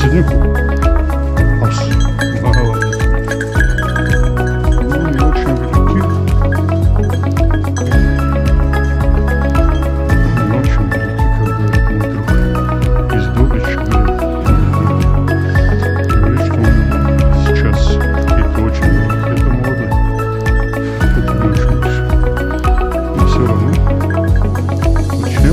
Видишь? Аж молодец. Ну, не очень велики. Не очень велики, как говорит мой друг из Добрича. Говорит, что он сейчас какие-то очень великие. Это молодой. Это не очень большой. Но все равно. Начнем.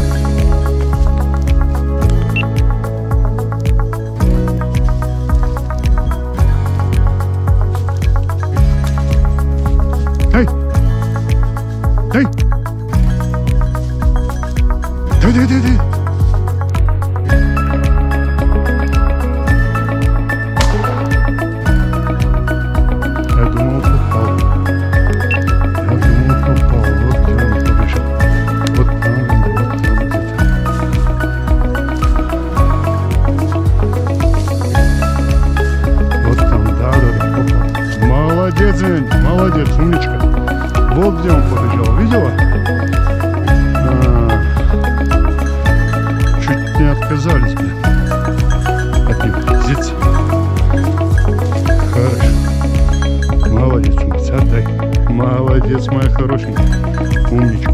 Эй! Эй! Эй! Я думал, попал. Вот где он побежал. Вот там где-то. Вот там, да, попал. Молодец, Вень, молодец, умничка. Вот где он побежал, видела? Чуть не отказались, блин. От них птиц. Хорошо. Молодец, умница, отдай. Молодец, моя хорошенькая. Умничка.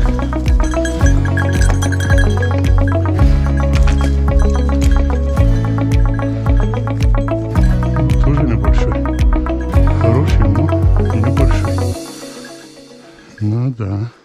Тоже небольшой. Хороший, но небольшой. Ну да.